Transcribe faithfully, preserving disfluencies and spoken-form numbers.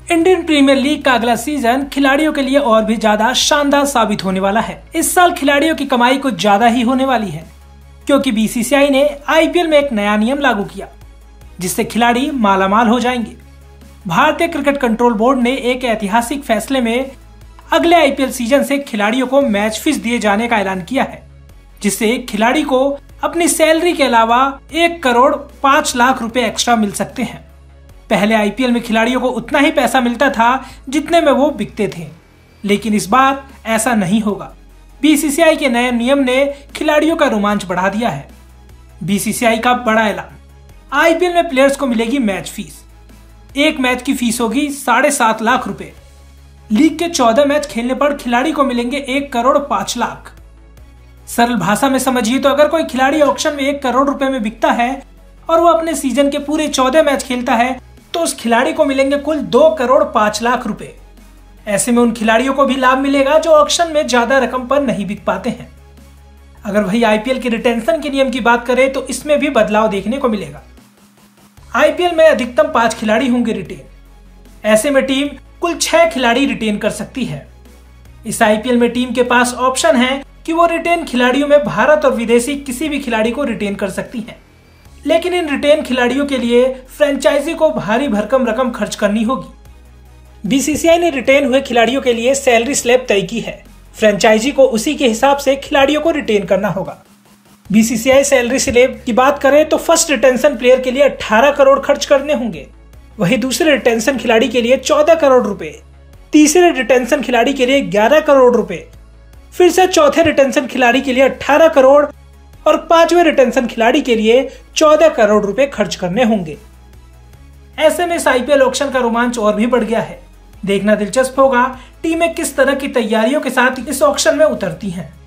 Indian premiere league का अगला season खिलाड़ियों के लिए और भी ज्यादा शानदार साबित होने वाला है। इस साल खिलाड़ियों की कमाई कुछ ज्यादा ही होने वाली है, क्योंकि बीसीसीआई ने आईपीएल में एक नया नियम लागू किया जिससे खिलाड़ी मालामाल हो जाएंगे। भारतीय क्रिकेट कंट्रोल बोर्ड ने एक ऐतिहासिक फैसले में अगले आईपीएल सीजन से खिलाड़ियों को मैच फीस दिए जाने का ऐलान किया है, जिससे खिलाड़ी को अपनी सैलरी के अलावा एक करोड़ पांच लाख रुपए एक्स्ट्रा मिल सकते हैं। पहले आईपीएल में खिलाड़ियों को उतना ही पैसा मिलता था जितने में वो बिकते थे, लेकिन इस बार ऐसा नहीं होगा। बीसीसीआई के नए नियम ने खिलाड़ियों का रोमांच बढ़ा दिया है। बीसीसीआई का बड़ा ऐलान, आईपीएल में प्लेयर्स को मिलेगी मैच फीस। एक मैच की फीस होगी साढ़े सात लाख रुपए। लीग के चौदह मैच खेलने पर खिलाड़ी को मिलेंगे एक करोड़ पांच लाख। सरल भाषा में समझिए तो अगर कोई खिलाड़ी ऑक्शन में एक करोड़ रुपए में बिकता है और वो अपने सीजन के पूरे चौदह मैच खेलता है तो उस खिलाड़ी को मिलेंगे कुल दो करोड़ पांच लाख रुपए। ऐसे में उन खिलाड़ियों को भी लाभ मिलेगा जो ऑक्शन में ज्यादा रकम पर नहीं बिक पाते हैं। अगर वही आईपीएल के रिटेंशन के नियम की बात करें तो इसमें भी बदलाव देखने को मिलेगा। आईपीएल में अधिकतम पांच खिलाड़ी होंगे रिटेन। ऐसे में टीम कुल छह खिलाड़ी रिटेन कर सकती है। इस आईपीएल में टीम के पास ऑप्शन है कि वो रिटेन खिलाड़ियों में भारत और विदेशी किसी भी खिलाड़ी को रिटेन कर सकती है, लेकिन इन रिटेन खिलाड़ियों के लिए फ्रेंचाइजी को भारी भरकम रकम खर्च करनी होगी। बीसीसीआई ने रिटेन हुए खिलाड़ियों के लिए सैलरी स्लैब तय की है। फ्रेंचाइजी को उसी के हिसाब से खिलाड़ियों को रिटेन करना होगा। बीसीसीआई सैलरी स्लैब की बात करें तो फर्स्ट रिटेंशन प्लेयर के लिए अठारह करोड़ खर्च करने होंगे, वहीं दूसरे रिटेंशन खिलाड़ी के लिए चौदह करोड़ रुपए, तीसरे रिटेंशन खिलाड़ी के लिए ग्यारह करोड़ रुपए, फिर से चौथे रिटेंशन खिलाड़ी के लिए अठारह करोड़ और पांचवें रिटेंशन खिलाड़ी के लिए चौदह करोड़ रुपए खर्च करने होंगे। ऐसे में इस आईपीएल ऑक्शन का रोमांच और भी बढ़ गया है। देखना दिलचस्प होगा टीमें किस तरह की तैयारियों के साथ इस ऑक्शन में उतरती हैं।